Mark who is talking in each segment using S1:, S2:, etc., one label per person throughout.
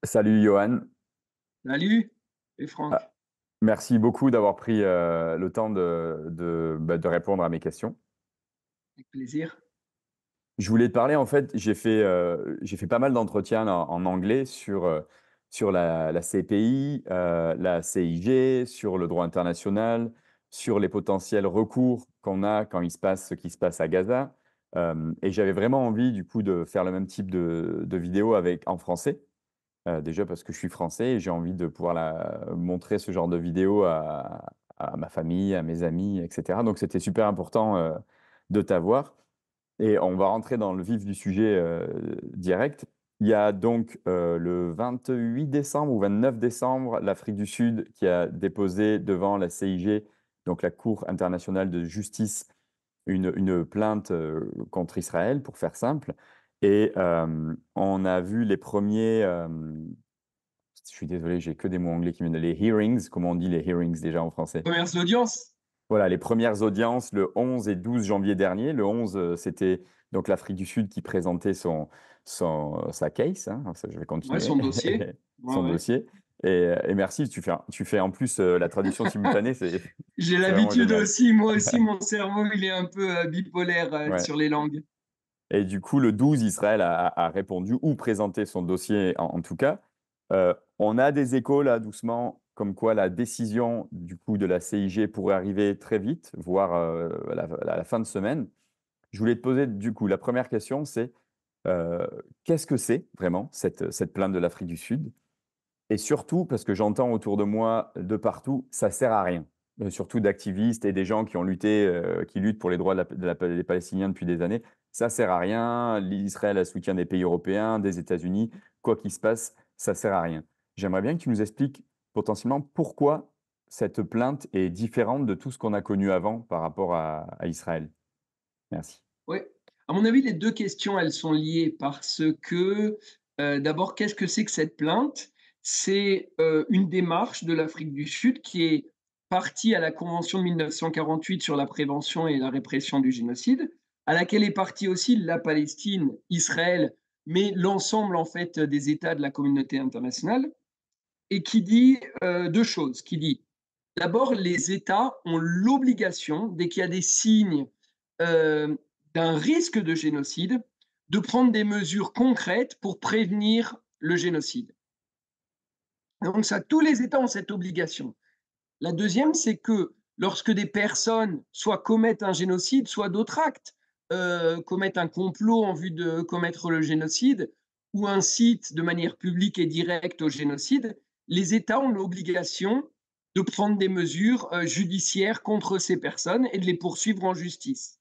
S1: Salut Johan.
S2: Salut, et Franck.
S1: Ah, merci beaucoup d'avoir pris le temps de répondre à mes questions.
S2: Avec plaisir.
S1: Je voulais te parler, en fait, j'ai fait pas mal d'entretiens en anglais sur la CPI, la CIG, sur le droit international, sur les potentiels recours qu'on a quand il se passe ce qui se passe à Gaza. Et j'avais vraiment envie, du coup, de faire le même type de vidéo en français. Déjà parce que je suis français et j'ai envie de pouvoir montrer ce genre de vidéo à ma famille, à mes amis, etc. Donc c'était super important de t'avoir. Et on va rentrer dans le vif du sujet direct. Il y a donc le 28 décembre ou 29 décembre, l'Afrique du Sud qui a déposé devant la CIG, donc la Cour internationale de justice, une plainte contre Israël, pour faire simple. Et on a vu les premiers, je suis désolé, j'ai que des mots anglais qui viennent, les hearings, comment on dit les hearings déjà en français?
S2: Première audience.
S1: Voilà, les premières audiences le 11 et 12 janvier dernier. Le 11, c'était donc l'Afrique du Sud qui présentait sa case, hein. Ça, je vais
S2: Ouais,
S1: continuer,
S2: son dossier. Ouais,
S1: son
S2: ouais.
S1: dossier. Et merci, tu fais en plus la traduction simultanée,
S2: J'ai
S1: c'est vraiment
S2: l'habitude
S1: génial.
S2: aussi, moi aussi, mon cerveau, il est un peu bipolaire
S1: Ouais.
S2: sur les langues.
S1: Et du coup, le 12, Israël a répondu ou présenté son dossier en tout cas. On a des échos là, doucement, comme quoi la décision du coup de la CIG pourrait arriver très vite, voire à la fin de semaine. Je voulais te poser du coup la première question, c'est euh, qu'est-ce que c'est vraiment cette plainte de l'Afrique du Sud? Et surtout, parce que j'entends autour de moi, de partout, ça sert à rien. Surtout d'activistes et des gens qui ont lutté, qui luttent pour les droits des Palestiniens depuis des années. Ça sert à rien. L'Israël a le soutien des pays européens, des États-Unis. Quoi qu'il se passe, ça sert à rien. J'aimerais bien que tu nous expliques potentiellement pourquoi cette plainte est différente de tout ce qu'on a connu avant par rapport à Israël. Merci.
S2: Ouais. À mon avis, les deux questions, elles sont liées parce que, d'abord, qu'est-ce que c'est que cette plainte? C'est une démarche de l'Afrique du Sud qui est partie à la Convention de 1948 sur la prévention et la répression du génocide, à laquelle est partie aussi la Palestine, Israël, mais l'ensemble en fait des États de la communauté internationale, et qui dit deux choses. Qui dit d'abord, les États ont l'obligation, dès qu'il y a des signes euh, d'un risque de génocide, de prendre des mesures concrètes pour prévenir le génocide. Donc ça, tous les États ont cette obligation. La deuxième, c'est que lorsque des personnes soit commettent un génocide, soit d'autres actes, commettent un complot en vue de commettre le génocide, ou incitent de manière publique et directe au génocide, les États ont l'obligation de prendre des mesures judiciaires contre ces personnes et de les poursuivre en justice.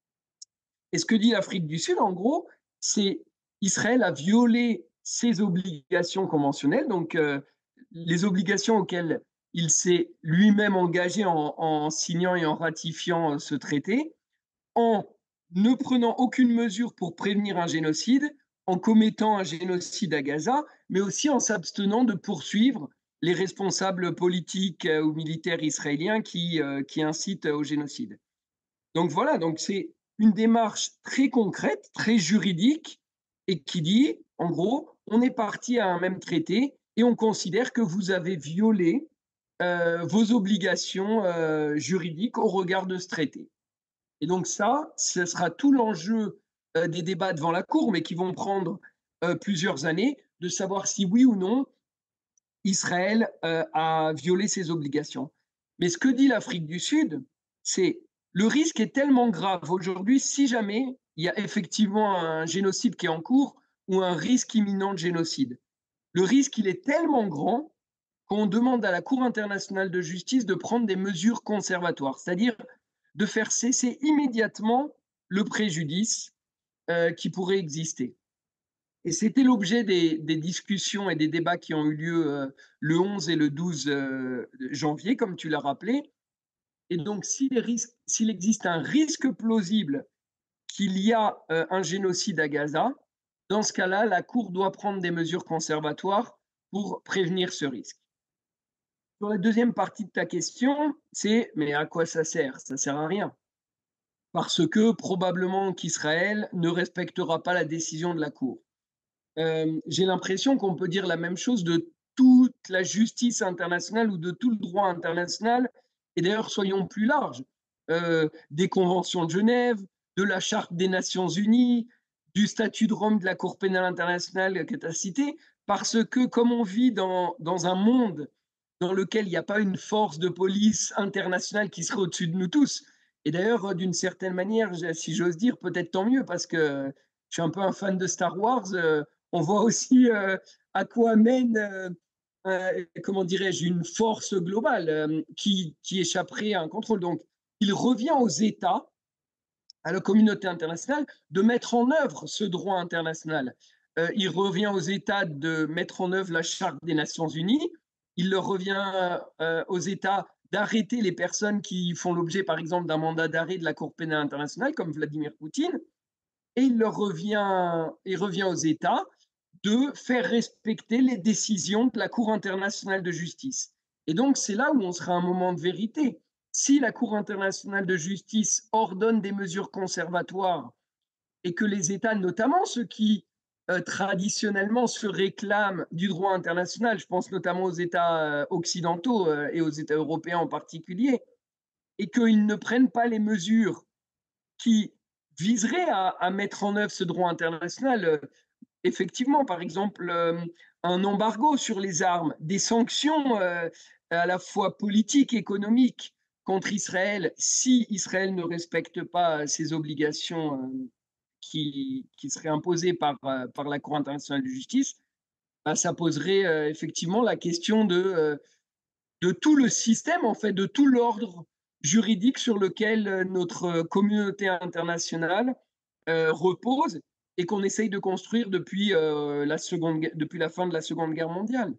S2: Et ce que dit l'Afrique du Sud, en gros, c'est Israël a violé ses obligations conventionnelles, donc les obligations auxquelles il s'est lui-même engagé en signant et en ratifiant ce traité, en ne prenant aucune mesure pour prévenir un génocide, en commettant un génocide à Gaza, mais aussi en s'abstenant de poursuivre les responsables politiques ou militaires israéliens qui incitent au génocide. Donc voilà, donc c'est une démarche très concrète, très juridique, et qui dit, en gros, on est parti à un même traité et on considère que vous avez violé vos obligations juridiques au regard de ce traité. Et donc ça, ce sera tout l'enjeu des débats devant la Cour, mais qui vont prendre plusieurs années, de savoir si oui ou non Israël a violé ses obligations. Mais ce que dit l'Afrique du Sud, c'est le risque est tellement grave aujourd'hui, si jamais il y a effectivement un génocide qui est en cours ou un risque imminent de génocide. Le risque, il est tellement grand qu'on demande à la Cour internationale de justice de prendre des mesures conservatoires, c'est-à-dire de faire cesser immédiatement le préjudice qui pourrait exister. Et c'était l'objet des discussions et des débats qui ont eu lieu le 11 et le 12 janvier, comme tu l'as rappelé. Et donc, s'il existe un risque plausible qu'il y a un génocide à Gaza, dans ce cas-là, la Cour doit prendre des mesures conservatoires pour prévenir ce risque. Sur la deuxième partie de ta question, c'est mais à quoi ça sert? Ça sert à rien. Parce que probablement qu'Israël ne respectera pas la décision de la Cour. j'ai l'impression qu'on peut dire la même chose de toute la justice internationale ou de tout le droit international. Et d'ailleurs, soyons plus larges, des conventions de Genève, de la Charte des Nations Unies, du statut de Rome de la Cour pénale internationale que tu as cité, parce que comme on vit dans un monde dans lequel il n'y a pas une force de police internationale qui serait au-dessus de nous tous, et d'ailleurs, d'une certaine manière, si j'ose dire, peut-être tant mieux, parce que je suis un peu un fan de Star Wars, on voit aussi à quoi mène, comment dirais-je, une force globale qui échapperait à un contrôle. Donc, il revient aux États, à la communauté internationale, de mettre en œuvre ce droit international. Il revient aux États de mettre en œuvre la Charte des Nations Unies. Il leur revient aux États d'arrêter les personnes qui font l'objet, par exemple, d'un mandat d'arrêt de la Cour pénale internationale, comme Vladimir Poutine. Et il revient aux États de faire respecter les décisions de la Cour internationale de justice. Et donc, c'est là où on sera un moment de vérité. Si la Cour internationale de justice ordonne des mesures conservatoires et que les États, notamment ceux qui traditionnellement se réclament du droit international, je pense notamment aux États occidentaux et aux États européens en particulier, et qu'ils ne prennent pas les mesures qui viseraient à mettre en œuvre ce droit international, effectivement, par exemple, un embargo sur les armes, des sanctions à la fois politiques, économiques contre Israël, si Israël ne respecte pas ses obligations qui seraient imposées par la Cour internationale de justice, bah, ça poserait effectivement la question de tout le système, en fait, de tout l'ordre juridique sur lequel notre communauté internationale repose et qu'on essaye de construire depuis la fin de la Seconde Guerre mondiale.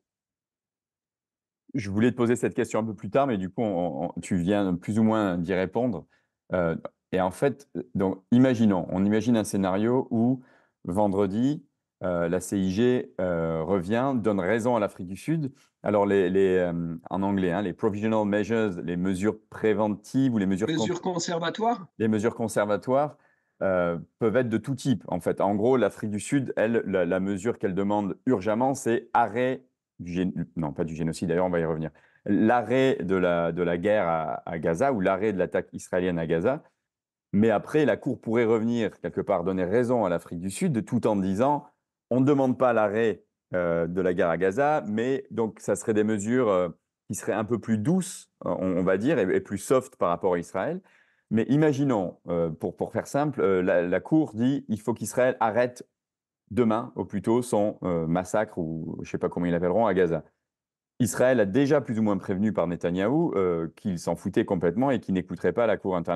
S1: Je voulais te poser cette question un peu plus tard, mais du coup, tu viens plus ou moins d'y répondre. Euh, et en fait, donc, on imagine un scénario où vendredi, la CIG revient, donne raison à l'Afrique du Sud. Alors, en anglais, hein, les provisional measures, les mesures préventives ou
S2: Mesures conservatoires?
S1: les mesures conservatoires peuvent être de tout type. En fait, en gros, l'Afrique du Sud, elle, la mesure qu'elle demande urgemment, c'est arrêt non, pas du génocide, d'ailleurs, on va y revenir. L'arrêt de la guerre à Gaza ou l'arrêt de l'attaque israélienne à Gaza. Mais après, la Cour pourrait revenir, quelque part, donner raison à l'Afrique du Sud, tout en disant, on ne demande pas l'arrêt de la guerre à Gaza, mais donc ça serait des mesures qui seraient un peu plus douces, on va dire, et plus soft par rapport à Israël. Mais imaginons, pour faire simple, la Cour dit, il faut qu'Israël arrête demain, au plus tôt, son massacre, ou je ne sais pas comment ils l'appelleront, à Gaza. Israël a déjà plus ou moins prévenu par Netanyahou qu'il s'en foutait complètement et qu'il n'écouterait pas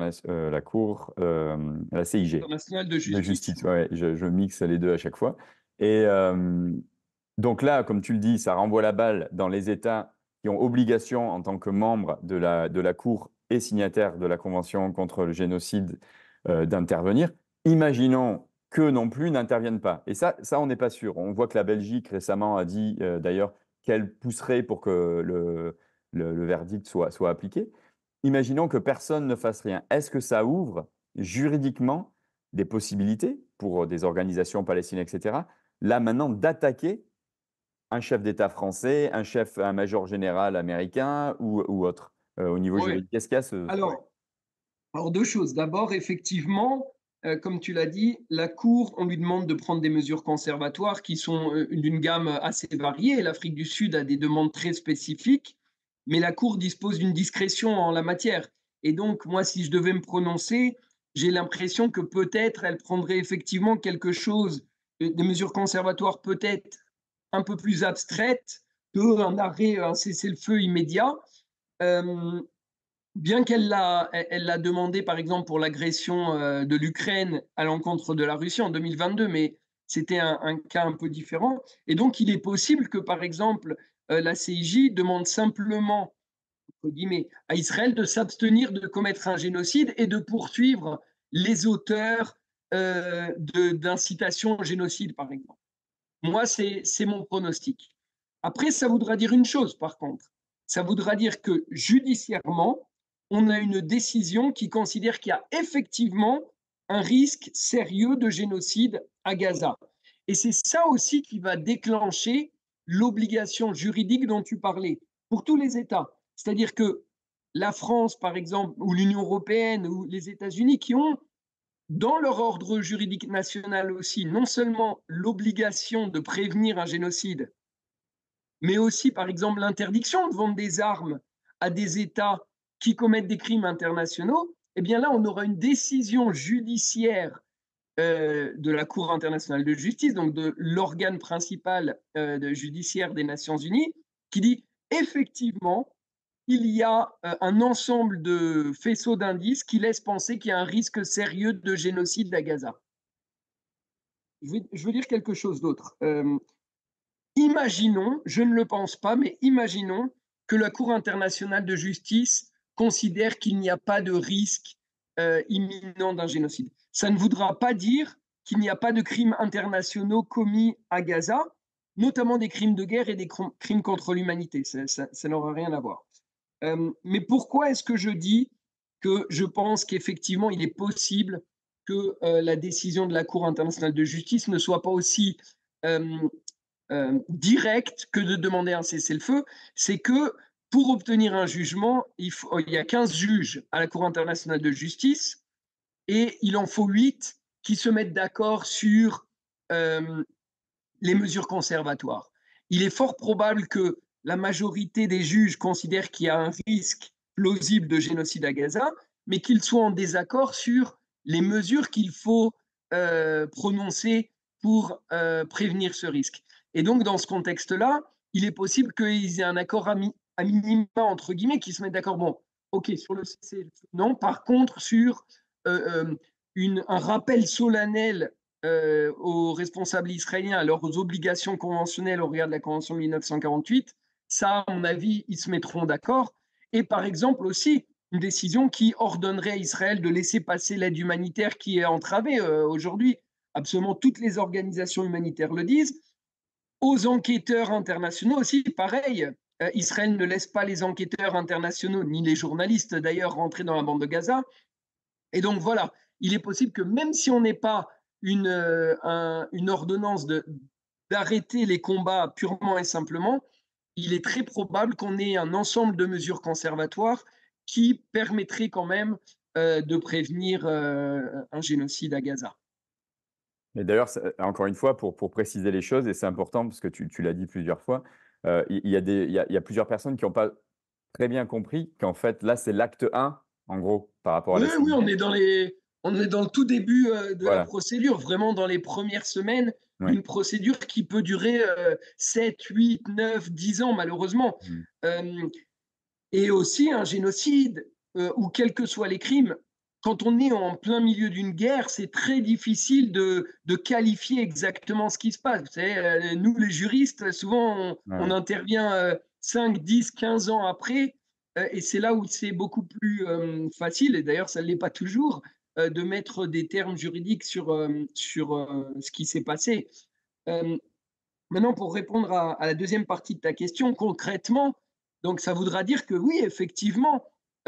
S1: la CIG
S2: Internationales de
S1: de
S2: justice.
S1: justice. Ouais, je mixe les deux à chaque fois. Et donc là, comme tu le dis, ça renvoie la balle dans les États qui ont obligation en tant que membres de la Cour et signataires de la Convention contre le génocide d'intervenir. Imaginons qu'eux non plus n'interviennent pas. Et ça on n'est pas sûr. On voit que la Belgique récemment a dit d'ailleurs qu'elle pousserait pour que le verdict soit appliqué. Imaginons que personne ne fasse rien. Est-ce que ça ouvre juridiquement des possibilités pour des organisations palestiniennes, etc., là maintenant d'attaquer un chef d'État français, un major général américain ou autre au niveau
S2: Oui.
S1: juridique? Est-ce qu'il y a
S2: Alors, alors, deux choses. D'abord, effectivement, comme tu l'as dit, la Cour, on lui demande de prendre des mesures conservatoires qui sont d'une gamme assez variée. L'Afrique du Sud a des demandes très spécifiques, mais la Cour dispose d'une discrétion en la matière. Et donc, moi, si je devais me prononcer, j'ai l'impression que peut-être elle prendrait effectivement quelque chose, des mesures conservatoires peut-être un peu plus abstraites qu'un arrêt, un cessez-le-feu immédiat. Euh, Bien elle l'a demandé, par exemple, pour l'agression de l'Ukraine à l'encontre de la Russie en 2022, mais c'était un cas un peu différent. Et donc, il est possible que, par exemple, la CIJ demande simplement, entre guillemets, à Israël de s'abstenir de commettre un génocide et de poursuivre les auteurs d'incitation au génocide, par exemple. Moi, c'est mon pronostic. Après, ça voudra dire une chose, par contre. Ça voudra dire que judiciairement, on a une décision qui considère qu'il y a effectivement un risque sérieux de génocide à Gaza. Et c'est ça aussi qui va déclencher l'obligation juridique dont tu parlais, pour tous les États. C'est-à-dire que la France, par exemple, ou l'Union européenne, ou les États-Unis, qui ont dans leur ordre juridique national aussi, non seulement l'obligation de prévenir un génocide, mais aussi, par exemple, l'interdiction de vendre des armes à des États qui commettent des crimes internationaux, eh bien là, on aura une décision judiciaire de la Cour internationale de justice, donc de l'organe principal judiciaire des Nations Unies, qui dit effectivement, il y a un ensemble de faisceaux d'indices qui laissent penser qu'il y a un risque sérieux de génocide à Gaza. Je veux dire quelque chose d'autre. Imaginons, je ne le pense pas, mais imaginons que la Cour internationale de justice considère qu'il n'y a pas de risque imminent d'un génocide. Ça ne voudra pas dire qu'il n'y a pas de crimes internationaux commis à Gaza, notamment des crimes de guerre et des crimes contre l'humanité. Ça n'aura rien à voir. Mais pourquoi est-ce que je dis que je pense qu'effectivement, il est possible que la décision de la Cour internationale de justice ne soit pas aussi direct que de demander un cessez-le-feu, c'est que pour obtenir un jugement, il y a 15 juges à la Cour internationale de justice et il en faut 8 qui se mettent d'accord sur les mesures conservatoires. Il est fort probable que la majorité des juges considèrent qu'il y a un risque plausible de génocide à Gaza, mais qu'ils soient en désaccord sur les mesures qu'il faut prononcer pour prévenir ce risque. Et donc, dans ce contexte-là, il est possible qu'ils aient un accord à minima, entre guillemets, qui se mettent d'accord. Bon, OK, sur le non. Par contre, sur un rappel solennel aux responsables israéliens, à leurs obligations conventionnelles au regard de la Convention de 1948, ça, à mon avis, ils se mettront d'accord. Et par exemple aussi, une décision qui ordonnerait à Israël de laisser passer l'aide humanitaire qui est entravée aujourd'hui. Absolument toutes les organisations humanitaires le disent. Aux enquêteurs internationaux aussi, pareil. Israël ne laisse pas les enquêteurs internationaux, ni les journalistes d'ailleurs, rentrer dans la bande de Gaza. Et donc voilà, il est possible que même si on n'est pas une ordonnance d'arrêter les combats purement et simplement, il est très probable qu'on ait un ensemble de mesures conservatoires qui permettraient quand même de prévenir un génocide à Gaza.
S1: Mais d'ailleurs, encore une fois, pour préciser les choses, et c'est important parce que tu l'as dit plusieurs fois, il y a plusieurs personnes qui n'ont pas très bien compris qu'en fait, là, c'est l'acte 1, en gros, par rapport à
S2: Oui,
S1: la
S2: oui,
S1: CIG.
S2: on est dans le tout début de la
S1: Voilà,
S2: procédure, vraiment dans les premières semaines
S1: oui.
S2: d'une procédure qui peut durer 7, 8, 9, 10 ans, malheureusement.
S1: Mmh.
S2: Euh, Et aussi un génocide, ou quels que soient les crimes, quand on est en plein milieu d'une guerre, c'est très difficile de qualifier exactement ce qui se passe. Vous savez, nous, les juristes, souvent,
S1: Ouais,
S2: on
S1: ouais.
S2: intervient 5, 10, 15 ans après, et c'est là où c'est beaucoup plus facile, et d'ailleurs, ça ne l'est pas toujours, de mettre des termes juridiques sur ce qui s'est passé. Euh, Maintenant, pour répondre à la deuxième partie de ta question, concrètement, donc ça voudra dire que oui, effectivement,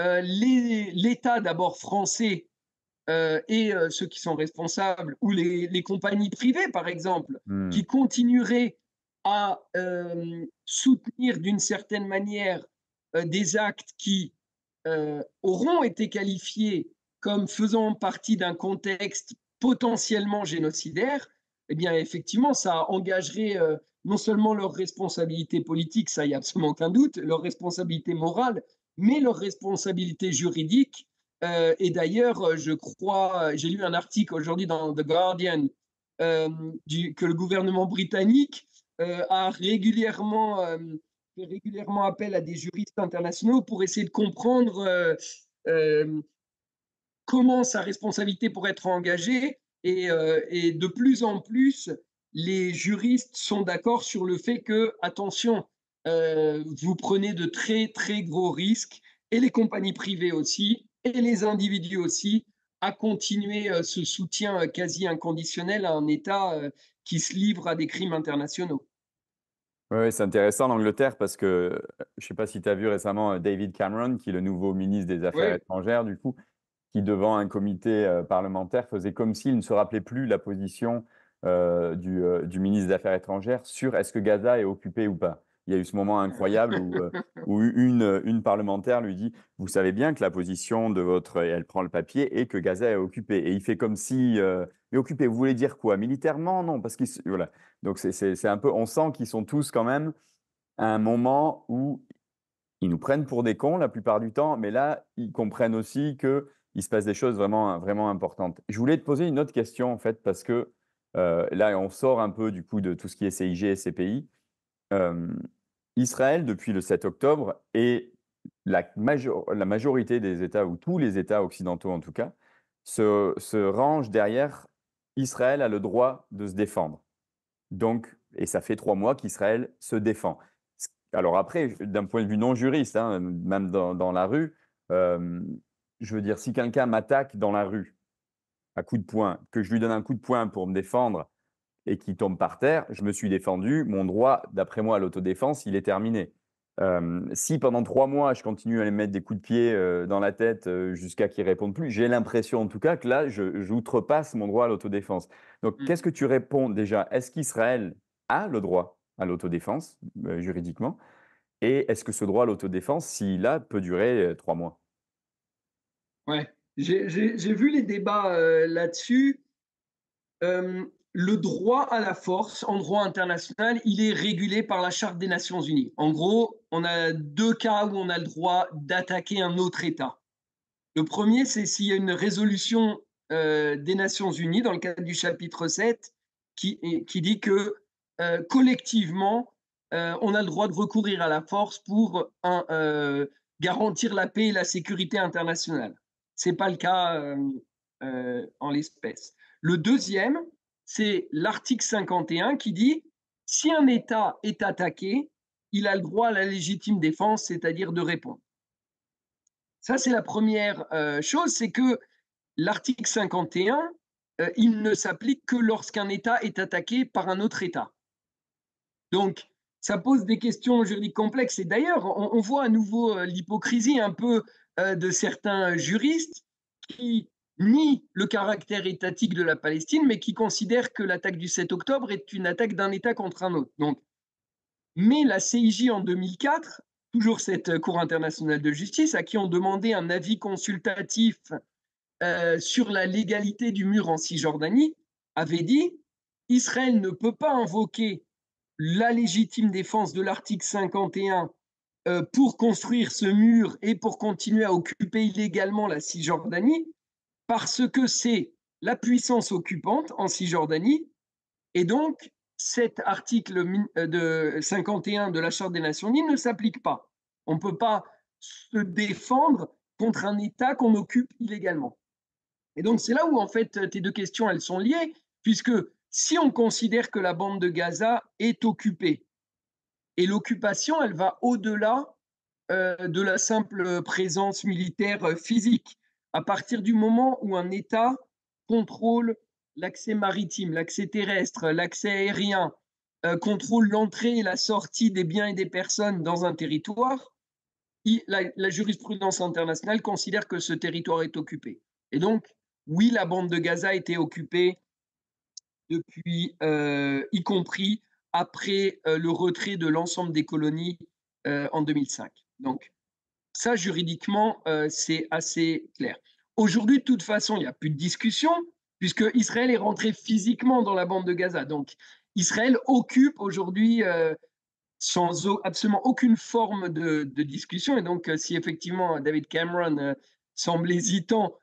S2: l'État d'abord français et ceux qui sont responsables, ou les compagnies privées, par exemple,
S1: Mmh.
S2: qui continueraient à soutenir d'une certaine manière des actes qui auront été qualifiés comme faisant partie d'un contexte potentiellement génocidaire, eh bien, effectivement, ça engagerait non seulement leur responsabilité politique, ça, il n'y a absolument aucun doute, leur responsabilité morale, mais leur responsabilité juridique. Et d'ailleurs, je crois, j'ai lu un article aujourd'hui dans The Guardian que le gouvernement britannique a fait régulièrement appel à des juristes internationaux pour essayer de comprendre euh, comment sa responsabilité pourrait être engagée. Et de plus en plus, les juristes sont d'accord sur le fait que, attention, vous prenez de très très gros risques, et les compagnies privées aussi, et les individus aussi, à continuer ce soutien quasi inconditionnel à un État qui se livre à des crimes internationaux.
S1: Ouais, ouais, c'est intéressant l'Angleterre parce que, je ne sais pas si tu as vu récemment, David Cameron, qui est le nouveau ministre des Affaires
S2: Oui,
S1: étrangères, du coup, qui devant un comité, parlementaire faisait comme s'il ne se rappelait plus la position, du ministre des Affaires étrangères sur est-ce que Gaza est occupé ou pas. Il y a eu ce moment incroyable où une parlementaire lui dit: «Vous savez bien que la position de votre» et elle prend le papier et que Gaza est occupé et il fait comme si, «Mais occupé, vous voulez dire quoi? Militairement? Non?» parce qu'il se voilà. Donc c'est un peu on sent qu'ils sont tous quand même à un moment où ils nous prennent pour des cons la plupart du temps, mais là, ils comprennent aussi qu'il se passe des choses vraiment, vraiment importantes. Je voulais te poser une autre question en fait parce que, là on sort un peu du coup de tout ce qui est CIG et CPI. Hem, Israël depuis le 7 octobre et la majorité des États ou tous les États occidentaux en tout cas, se rangent derrière Israël a le droit de se défendre. Donc et ça fait 3 mois qu'Israël se défend. Ce alors après, d'un point de vue non juriste, hein, même dans la rue, hem, je veux dire, si quelqu'un m'attaque dans la rue à coups de poing, que je lui donne un coup de poing pour me défendre et qu'il tombe par terre, je me suis défendu, mon droit, d'après moi, à l'autodéfense, il est terminé. Si pendant 3 mois, je continue à lui mettre des coups de pied, dans la tête, jusqu'à qu'il réponde plus, j'ai l'impression en tout cas que là, je j'outrepasse mon droit à l'autodéfense. Donc
S2: Mmh.
S1: qu'est-ce que tu réponds déjà? Est-ce qu'Israël a le droit à l'autodéfense, juridiquement? Et est-ce que ce droit à l'autodéfense, s'il a, peut durer, 3 mois?
S2: Ouais, j'ai vu les débats, là-dessus. Le droit à la force en droit international, il est régulé par la Charte des Nations unies. En gros, on a 2 cas où on a le droit d'attaquer un autre État. Le premier, c'est s'il y a une résolution, des Nations unies dans le cadre du chapitre 7 qui dit que, collectivement, on a le droit de recourir à la force pour garantir la paix et la sécurité internationale. C'est pas le cas, en l'espèce. Le deuxième, c'est l'article 51 qui dit: «Si un État est attaqué, il a le droit à la légitime défense, c'est-à-dire de répondre». Ça, c'est la première chose, c'est que l'article 51, il ne s'applique que lorsqu'un État est attaqué par un autre État. Donc, ça pose des questions juridiques complexes. Et d'ailleurs, on voit à nouveau l'hypocrisie un peu de certains juristes qui nient le caractère étatique de la Palestine, mais qui considèrent que l'attaque du 7 octobre est une attaque d'un État contre un autre. Donc, mais la CIJ en 2004, toujours cette Cour internationale de justice, à qui on demandait un avis consultatif sur la légalité du mur en Cisjordanie, avait dit Israël ne peut pas invoquer la légitime défense de l'article 51 pour construire ce mur et pour continuer à occuper illégalement la Cisjordanie, parce que c'est la puissance occupante en Cisjordanie et donc, cet article de 51 de la Charte des Nations Unies ne s'applique pas. On ne peut pas se défendre contre un État qu'on occupe illégalement. Et donc, c'est là où, en fait, tes deux questions, elles sont liées, puisque si on considère que la bande de Gaza est occupée, et l'occupation, elle va au-delà de la simple présence militaire physique. À partir du moment où un État contrôle l'accès maritime, l'accès terrestre, l'accès aérien, contrôle l'entrée et la sortie des biens et des personnes dans un territoire, la jurisprudence internationale considère que ce territoire est occupé. Et donc, oui, la bande de Gaza a été occupée depuis, y compris après le retrait de l'ensemble des colonies en 2005. Donc, ça, juridiquement, c'est assez clair. Aujourd'hui, de toute façon, il n'y a plus de discussion, puisque Israël est rentré physiquement dans la bande de Gaza. Donc, Israël occupe aujourd'hui sans absolument aucune forme de discussion. Et donc, si effectivement David Cameron semble hésitant,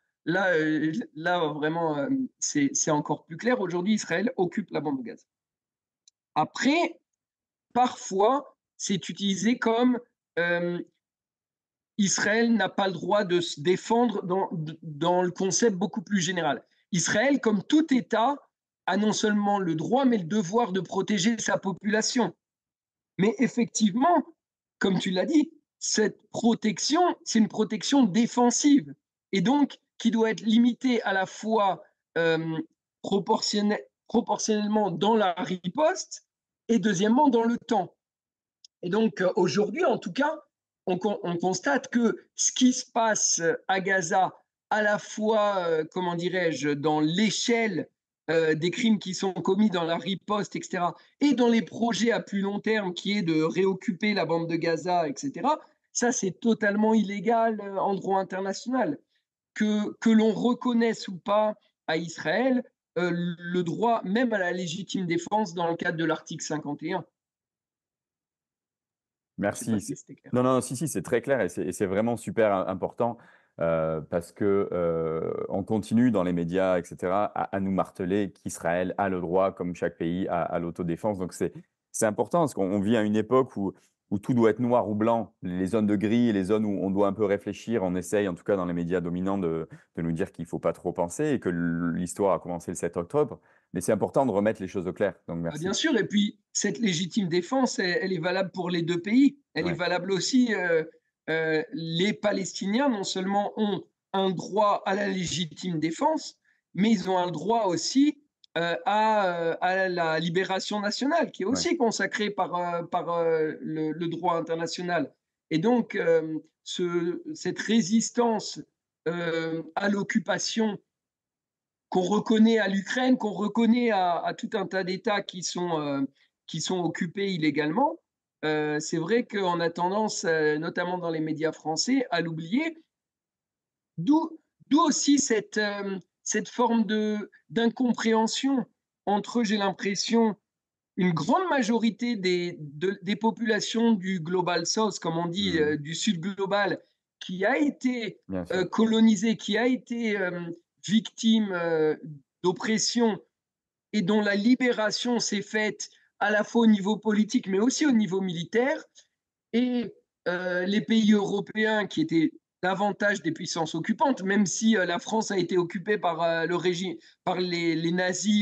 S2: là vraiment, c'est encore plus clair. Aujourd'hui, Israël occupe la bande de Gaza. Après, parfois, c'est utilisé comme euh, Israël n'a pas le droit de se défendre dans le concept beaucoup plus général. Israël, comme tout État, a non seulement le droit, mais le devoir de protéger sa population. Mais effectivement, comme tu l'as dit, cette protection, c'est une protection défensive et donc qui doit être limitée à la fois euh, proportionnellement dans la riposte et deuxièmement dans le temps. Et donc aujourd'hui, en tout cas, on constate que ce qui se passe à Gaza, à la fois, comment dirais-je, dans l'échelle des crimes qui sont commis dans la riposte, et cetera, et dans les projets à plus long terme qui est de réoccuper la bande de Gaza, et cetera, ça, c'est totalement illégal, en droit international. Que l'on reconnaisse ou pas à Israël, le droit même à la légitime défense dans le cadre de l'article 51. Je ne sais pas
S1: Merci.
S2: si c'était clair.
S1: Non, non, si, si, c'est très clair et c'est vraiment super important, parce que, on continue dans les médias et cetera à nous marteler qu'Israël a le droit, comme chaque pays, à l'autodéfense. Donc c'est important parce qu'on vit à une époque où tout doit être noir ou blanc. Les zones de gris et les zones où on doit un peu réfléchir, on essaye, en tout cas dans les médias dominants, de nous dire qu'il ne faut pas trop penser et que l'histoire a commencé le 7 octobre. Mais c'est important de remettre les choses au clair, donc
S2: Bah,
S1: merci.
S2: bien sûr, et puis cette légitime défense, elle est valable pour les 2 pays. Elle est
S1: Ouais,
S2: valable aussi, les Palestiniens non seulement ont un droit à la légitime défense, mais ils ont un droit aussi, à la libération nationale, qui est
S1: ouais,
S2: aussi consacrée par, le droit international. Et donc, cette résistance, à l'occupation qu'on reconnaît à l'Ukraine, qu'on reconnaît à tout un tas d'États qui sont occupés illégalement. C'est vrai qu'on a tendance, notamment dans les médias français, à l'oublier. D'où, d'où aussi cette forme d'incompréhension entre, j'ai l'impression, une grande majorité des populations du Global South, comme on dit,
S1: mmh,
S2: du Sud global, qui a été
S1: bien sûr.
S2: colonisé, qui a été victime d'oppression et dont la libération s'est faite à la fois au niveau politique, mais aussi au niveau militaire, et les pays européens qui étaient davantage des puissances occupantes, même si la France a été occupée par le régime, par les nazis,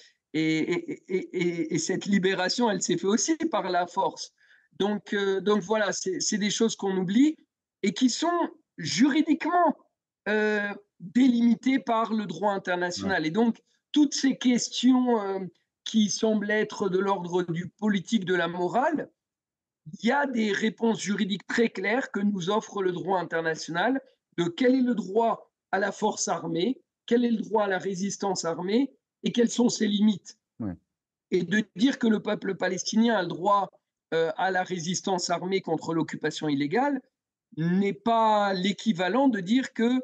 S2: et cette libération, elle s'est faite aussi par la force. Donc voilà, c'est des choses qu'on oublie et qui sont juridiquement délimitées par le droit
S1: Ouais,
S2: international. Et donc, toutes ces questions qui semblent être de l'ordre du politique, de la morale, il y a des réponses juridiques très claires que nous offre le droit international de quel est le droit à la force armée, quel est le droit à la résistance armée et quelles sont ses limites.
S1: ouais.
S2: Et de dire que le peuple palestinien a le droit à la résistance armée contre l'occupation illégale n'est pas l'équivalent de dire que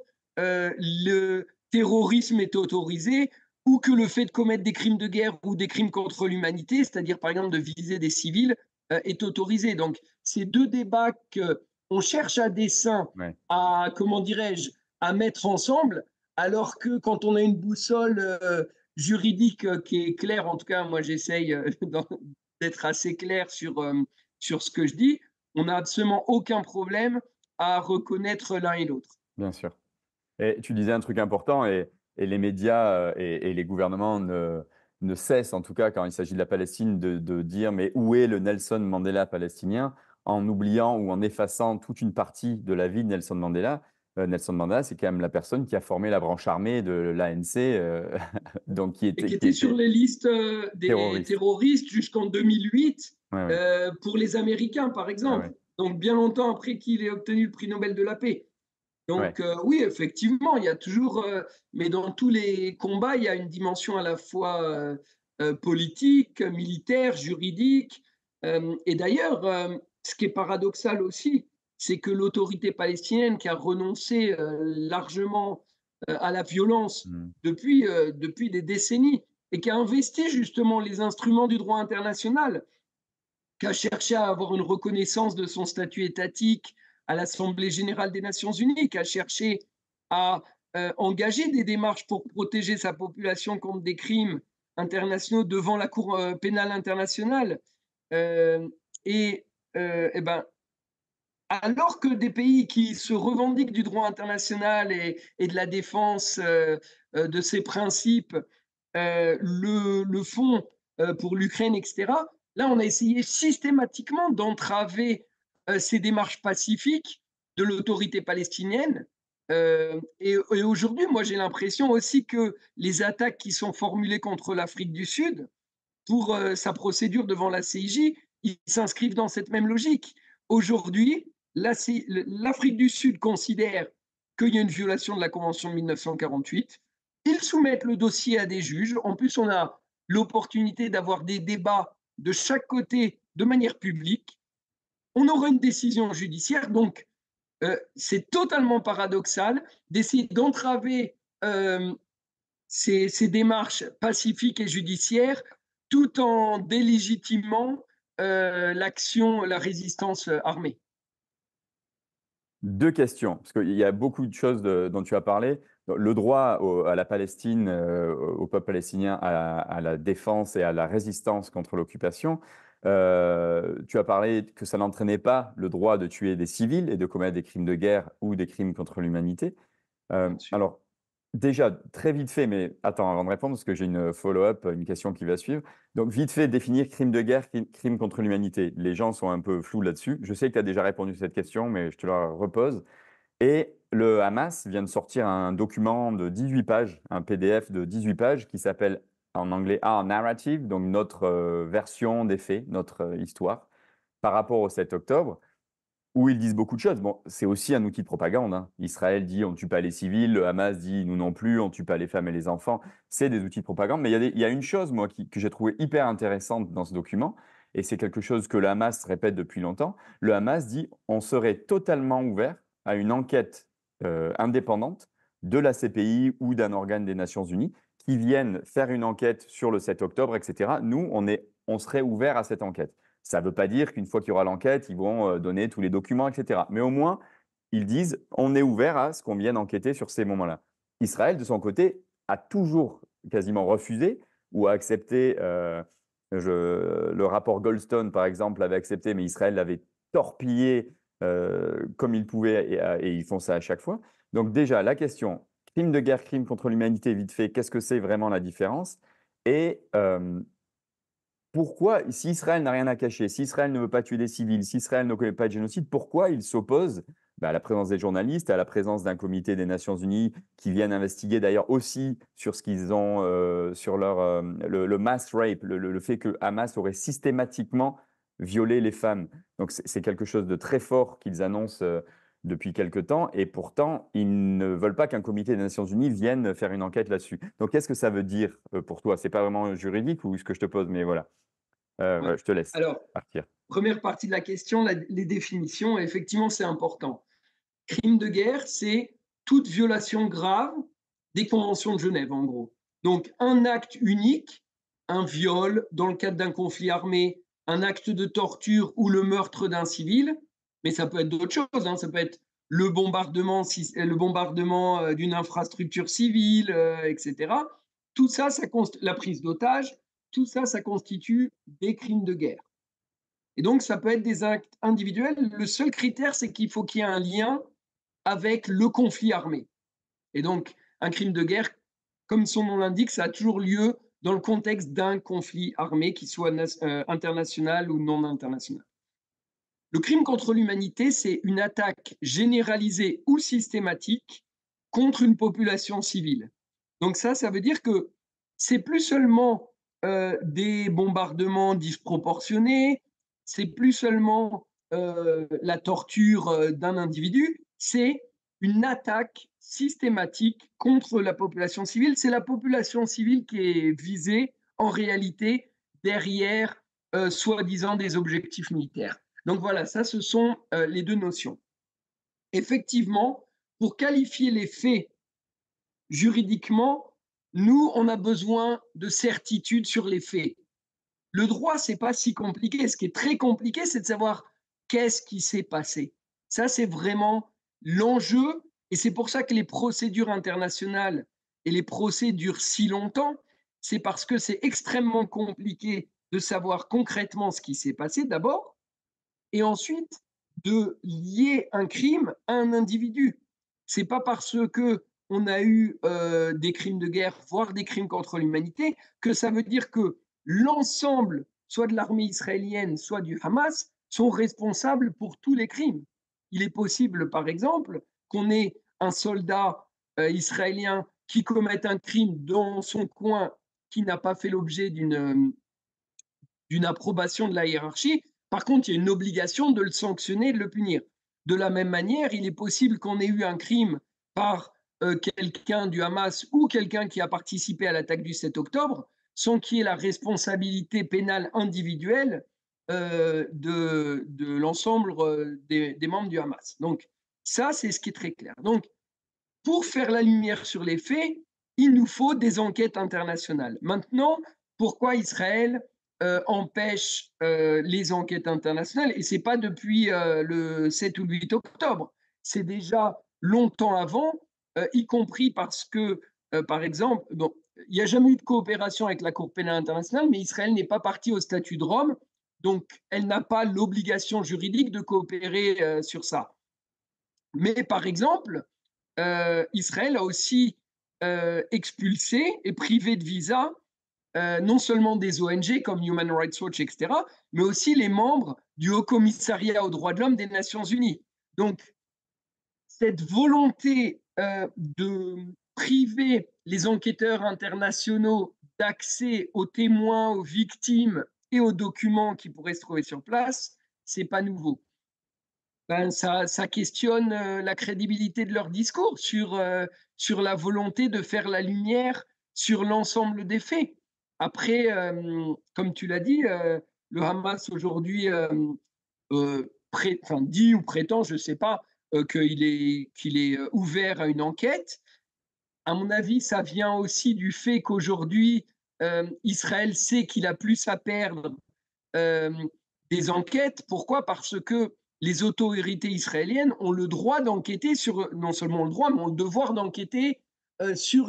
S2: le terrorisme est autorisé ou que le fait de commettre des crimes de guerre ou des crimes contre l'humanité, c'est-à-dire par exemple de viser des civils, est autorisé. Donc, ces deux débats qu'on cherche à dessein
S1: Ouais.
S2: à, comment dirais-je, à mettre ensemble, alors que quand on a une boussole juridique qui est claire, en tout cas, moi j'essaye d'être assez clair sur ce que je dis, on n'a absolument aucun problème à reconnaître l'un et l'autre.
S1: Bien sûr. Et tu disais un truc important et les médias, et les gouvernements ne cessent, en tout cas quand il s'agit de la Palestine, de dire: «Mais où est le Nelson Mandela palestinien?» en oubliant ou en effaçant toute une partie de la vie de Nelson Mandela. Nelson Mandela, c'est quand même la personne qui a formé la branche armée de l'ANC, donc
S2: Et qui
S1: qui
S2: était sur
S1: était
S2: les listes des
S1: terroriste.
S2: terroristes jusqu'en 2008
S1: Ouais, ouais.
S2: pour les Américains, par
S1: Ouais,
S2: exemple.
S1: ouais.
S2: Donc bien longtemps après qu'il ait obtenu le prix Nobel de la paix.
S1: Ouais,
S2: Donc oui, effectivement, il y a toujours, mais dans tous les combats, il y a une dimension à la fois politique, militaire, juridique. Et d'ailleurs, ce qui est paradoxal aussi, c'est que l'autorité palestinienne qui a renoncé largement à la violence
S1: mmh,
S2: depuis des décennies et qui a investi justement les instruments du droit international, qui a cherché à avoir une reconnaissance de son statut étatique à l'Assemblée générale des Nations unies, qui a cherché à engager des démarches pour protéger sa population contre des crimes internationaux devant la Cour pénale internationale. Euh, et, et ben, alors que des pays qui se revendiquent du droit international et de la défense de ces principes le font pour l'Ukraine, etc., là, on a essayé systématiquement d'entraver ces démarches pacifiques de l'autorité palestinienne. Et aujourd'hui, moi, j'ai l'impression aussi que les attaques qui sont formulées contre l'Afrique du Sud pour sa procédure devant la CIJ, ils s'inscrivent dans cette même logique. Aujourd'hui, l'Afrique du Sud considère qu'il y a une violation de la Convention de 1948. Ils soumettent le dossier à des juges. En plus, on a l'opportunité d'avoir des débats de chaque côté de manière publique. On aura une décision judiciaire. Donc, c'est totalement paradoxal d'essayer d'entraver ces démarches pacifiques et judiciaires tout en délégitimant l'action, la résistance armée.
S1: Deux questions, parce qu'il y a beaucoup de choses dont tu as parlé. Le droit à la Palestine, au peuple palestinien, à la défense et à la résistance contre l'occupation. Tu as parlé que ça n'entraînait pas le droit de tuer des civils et de commettre des crimes de guerre ou des crimes contre l'humanité.
S2: Bien sûr.
S1: Alors, déjà, très vite fait, mais attends, avant de répondre, parce que j'ai une follow-up, une question qui va suivre. Donc, vite fait, définir crime de guerre, crime contre l'humanité. Les gens sont un peu flous là-dessus. Je sais que tu as déjà répondu à cette question, mais je te la repose. Et le Hamas vient de sortir un document de 18 pages, un PDF de 18 pages qui s'appelle en anglais Our Narrative, donc notre version des faits, notre histoire, par rapport au 7 octobre où ils disent beaucoup de choses. Bon, c'est aussi un outil de propagande, hein. Israël dit on ne tue pas les civils, le Hamas dit nous non plus, on ne tue pas les femmes et les enfants. C'est des outils de propagande. Mais il y a une chose, moi, que j'ai trouvé hyper intéressante dans ce document, et c'est quelque chose que le Hamas répète depuis longtemps. Le Hamas dit on serait totalement ouvert à une enquête indépendante de la CPI ou d'un organe des Nations Unies qui viennent faire une enquête sur le 7 octobre, etc. Nous, on serait ouvert à cette enquête. Ça ne veut pas dire qu'une fois qu'il y aura l'enquête, ils vont donner tous les documents, etc. Mais au moins, ils disent on est ouvert à ce qu'on vienne enquêter sur ces moments-là. Israël, de son côté, a toujours quasiment refusé ou a accepté. Le rapport Goldstone, par exemple, l'avait accepté, mais Israël l'avait torpillé comme il pouvait et ils font ça à chaque fois. Donc, déjà, la question crime de guerre, crime contre l'humanité, vite fait, qu'est-ce que c'est vraiment la différence? Et pourquoi, si Israël n'a rien à cacher, si Israël ne veut pas tuer des civils, si Israël ne connaît pas de génocide, pourquoi il s'oppose à la présence des journalistes, à la présence d'un comité des Nations Unies qui viennent investiguer d'ailleurs aussi sur ce qu'ils ont, sur le mass rape, le fait que Hamas aurait systématiquement violé les femmes. Donc c'est quelque chose de très fort qu'ils annoncent depuis quelque temps, et pourtant, ils ne veulent pas qu'un comité des Nations Unies vienne faire une enquête là-dessus. Donc, qu'est-ce que ça veut dire pour toi? C'est pas vraiment juridique ou ce que je te pose, mais voilà.
S2: Ouais.
S1: Je te laisse
S2: Alors,
S1: partir.
S2: première partie de la question, les définitions, effectivement, c'est important. Crime de guerre, c'est toute violation grave des conventions de Genève, en gros. Donc, un acte unique, un viol dans le cadre d'un conflit armé, un acte de torture ou le meurtre d'un civil, mais ça peut être d'autres choses, hein, ça peut être le bombardement d'une infrastructure civile, etc. Tout ça, la prise d'otages, tout ça, ça constitue des crimes de guerre. Et donc, ça peut être des actes individuels. Le seul critère, c'est qu'il faut qu'il y ait un lien avec le conflit armé. Et donc, un crime de guerre, comme son nom l'indique, ça a toujours lieu dans le contexte d'un conflit armé, qu'il soit international ou non international. Le crime contre l'humanité, c'est une attaque généralisée ou systématique contre une population civile. Donc ça veut dire que c'est plus seulement des bombardements disproportionnés, c'est plus seulement la torture d'un individu, c'est une attaque systématique contre la population civile. C'est la population civile qui est visée en réalité derrière soi-disant des objectifs militaires. Donc voilà, ça, ce sont les deux notions. Effectivement, pour qualifier les faits juridiquement, nous, on a besoin de certitude sur les faits. Le droit, c'est pas si compliqué. Ce qui est très compliqué, c'est de savoir qu'est-ce qui s'est passé. Ça, c'est vraiment l'enjeu, et c'est pour ça que les procédures internationales et les procès durent si longtemps. C'est parce que c'est extrêmement compliqué de savoir concrètement ce qui s'est passé d'abord, et ensuite de lier un crime à un individu. C'est pas parce que on a eu des crimes de guerre, voire des crimes contre l'humanité, que ça veut dire que l'ensemble, soit de l'armée israélienne, soit du Hamas, sont responsables pour tous les crimes. Il est possible, par exemple, qu'on ait un soldat israélien qui commette un crime dans son coin qui n'a pas fait l'objet d'une approbation de la hiérarchie. Par contre, il y a une obligation de le sanctionner, de le punir. De la même manière, il est possible qu'on ait eu un crime par quelqu'un du Hamas ou quelqu'un qui a participé à l'attaque du 7 octobre, sans qu'il y ait la responsabilité pénale individuelle de l'ensemble des membres du Hamas. Donc ça, c'est ce qui est très clair. Donc pour faire la lumière sur les faits, il nous faut des enquêtes internationales. Maintenant, pourquoi Israël empêche les enquêtes internationales? Et ce n'est pas depuis le 7 ou le 8 octobre, c'est déjà longtemps avant, y compris parce que, par exemple, bon, il n'y a jamais eu de coopération avec la Cour pénale internationale, mais Israël n'est pas parti au statut de Rome, donc elle n'a pas l'obligation juridique de coopérer sur ça. Mais par exemple, Israël a aussi expulsé et privé de visa non seulement des ONG comme Human Rights Watch, etc., mais aussi les membres du Haut Commissariat aux droits de l'homme des Nations Unies. Donc, cette volonté de priver les enquêteurs internationaux d'accès aux témoins, aux victimes et aux documents qui pourraient se trouver sur place, c'est pas nouveau. Ben, ça questionne la crédibilité de leur discours sur la volonté de faire la lumière sur l'ensemble des faits. Après, comme tu l'as dit, le Hamas aujourd'hui enfin, dit ou prétend, je ne sais pas, qu'il est ouvert à une enquête. À mon avis, ça vient aussi du fait qu'aujourd'hui, Israël sait qu'il a plus à perdre euh, des enquêtes. Pourquoi? Parce que les autorités israéliennes ont le droit d'enquêter sur, non seulement le droit, mais ont le devoir d'enquêter sur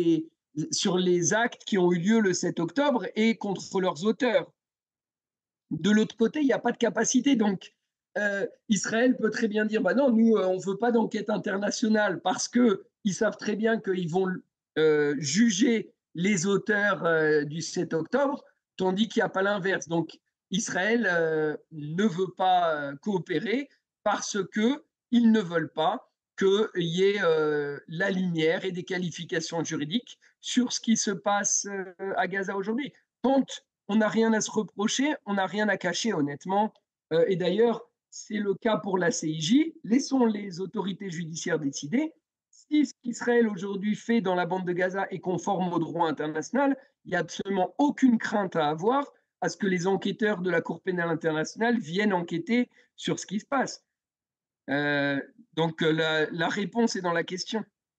S2: les actes qui ont eu lieu le 7 octobre et contre leurs auteurs. De l'autre côté, il n'y a pas de capacité. Donc, Israël peut très bien dire bah non, nous, on ne veut pas d'enquête internationale parce qu'ils savent très bien qu'ils vont juger les auteurs du 7 octobre, tandis qu'il n'y a pas l'inverse. Donc, Israël ne veut pas coopérer parce qu'ils ne veulent pas qu'il y ait la lumière et des qualifications juridiques sur ce qui se passe à Gaza aujourd'hui. Quand on n'a rien à se reprocher, on n'a rien à cacher, honnêtement. Et d'ailleurs, c'est le cas pour la CIJ. Laissons les autorités judiciaires décider. Si ce qu'Israël aujourd'hui fait dans la bande de Gaza est conforme au droit international, il n'y a absolument aucune crainte à avoir à ce que les enquêteurs de la Cour pénale internationale viennent enquêter sur ce qui se passe. Euh, donc la réponse est dans la question.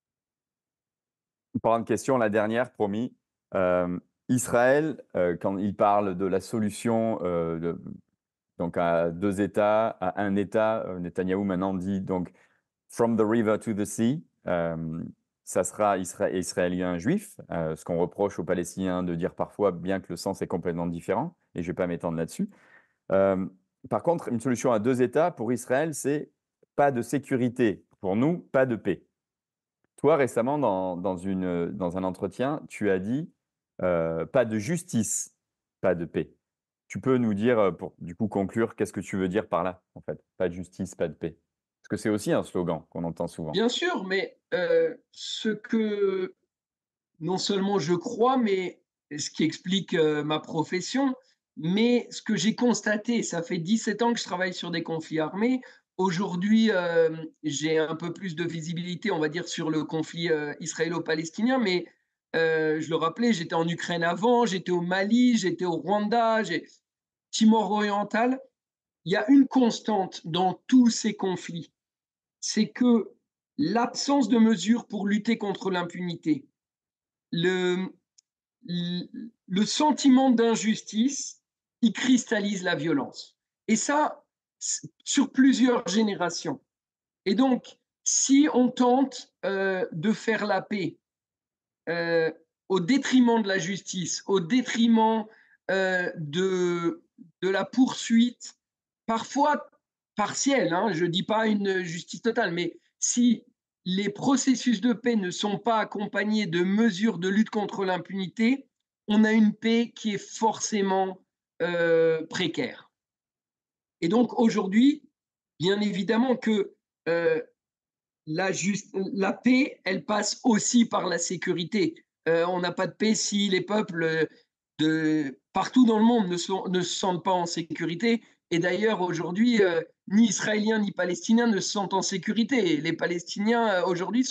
S1: Parlant de question, la dernière, promis. Israël, quand il parle de la solution donc à deux États, à un État, Netanyahou maintenant dit donc from the river to the sea, ça sera israélien juif, ce qu'on reproche aux Palestiniens de dire parfois, bien que le sens est complètement différent, et je ne vais pas m'étendre là-dessus. Par contre, une solution à deux États pour Israël, c'est pas de sécurité. Pour nous, pas de paix. Toi, récemment, dans un entretien, tu as dit pas de justice, pas de paix. Tu peux nous dire, pour du coup conclure, qu'est-ce que tu veux dire par là, en fait? Pas de justice, pas de paix. Parce que c'est aussi un slogan qu'on entend souvent.
S2: Bien sûr, mais ce que non seulement je crois, mais ce qui explique ma profession, mais ce que j'ai constaté, ça fait 17 ans que je travaille sur des conflits armés. Aujourd'hui, j'ai un peu plus de visibilité, on va dire, sur le conflit israélo-palestinien, mais je le rappelais, j'étais en Ukraine avant, j'étais au Mali, j'étais au Rwanda, Timor oriental. Il y a une constante dans tous ces conflits, c'est que l'absence de mesures pour lutter contre l'impunité, le, le sentiment d'injustice, il cristallise la violence. Et ça, sur plusieurs générations. Et donc, si on tente de faire la paix au détriment de la justice, au détriment de la poursuite, parfois partielle, hein, je ne dis pas une justice totale, mais si les processus de paix ne sont pas accompagnés de mesures de lutte contre l'impunité, on a une paix qui est forcément précaire. Et donc aujourd'hui, bien évidemment que la paix, elle passe aussi par la sécurité. On n'a pas de paix si les peuples partout dans le monde ne se sentent pas en sécurité. Et d'ailleurs, aujourd'hui, ni Israéliens ni Palestiniens ne se sentent en sécurité. Les Palestiniens, aujourd'hui, sont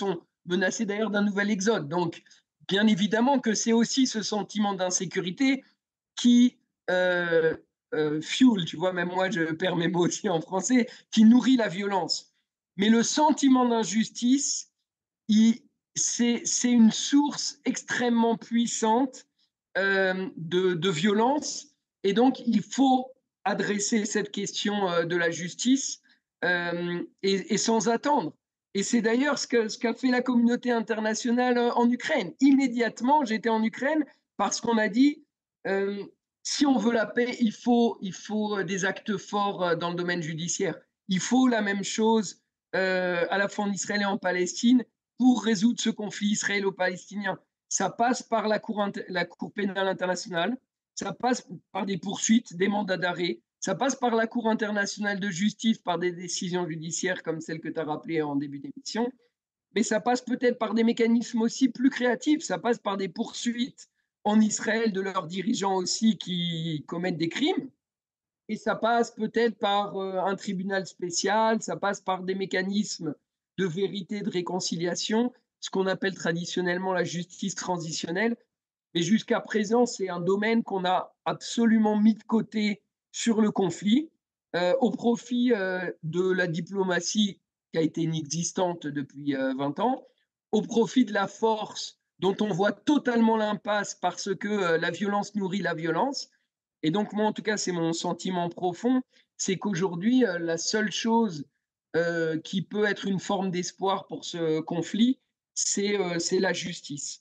S2: menacés d'ailleurs d'un nouvel exode. Donc, bien évidemment que c'est aussi ce sentiment d'insécurité qui fuel, tu vois, même moi je perds mes mots aussi en français, qui nourrit la violence. Mais le sentiment d'injustice, c'est une source extrêmement puissante de violence. Et donc, il faut adresser cette question de la justice et sans attendre. Et c'est d'ailleurs ce qu'a fait la communauté internationale en Ukraine. Immédiatement, j'étais en Ukraine parce qu'on a dit si on veut la paix, il faut des actes forts dans le domaine judiciaire. Il faut la même chose à la fois en Israël et en Palestine pour résoudre ce conflit israélo-palestinien. Ça passe par la Cour pénale internationale, ça passe par des poursuites, des mandats d'arrêt, ça passe par la Cour internationale de justice, par des décisions judiciaires comme celle que tu as rappelée en début d'émission, mais ça passe peut-être par des mécanismes aussi plus créatifs, ça passe par des poursuites en Israël de leurs dirigeants aussi qui commettent des crimes, et ça passe peut-être par un tribunal spécial, ça passe par des mécanismes de vérité, de réconciliation, ce qu'on appelle traditionnellement la justice transitionnelle. Mais jusqu'à présent, c'est un domaine qu'on a absolument mis de côté sur le conflit, au profit de la diplomatie qui a été inexistante depuis 20 ans, au profit de la force dont on voit totalement l'impasse parce que la violence nourrit la violence. Et donc, moi, en tout cas, c'est mon sentiment profond, c'est qu'aujourd'hui, la seule chose qui peut être une forme d'espoir pour ce conflit, c'est la justice.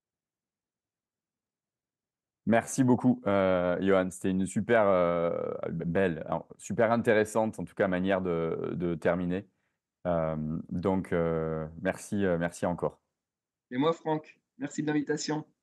S1: Merci beaucoup, Johan. C'était une super, belle, alors super intéressante, en tout cas, manière de terminer. Donc merci, merci encore.
S2: Et moi, Franck, merci de l'invitation.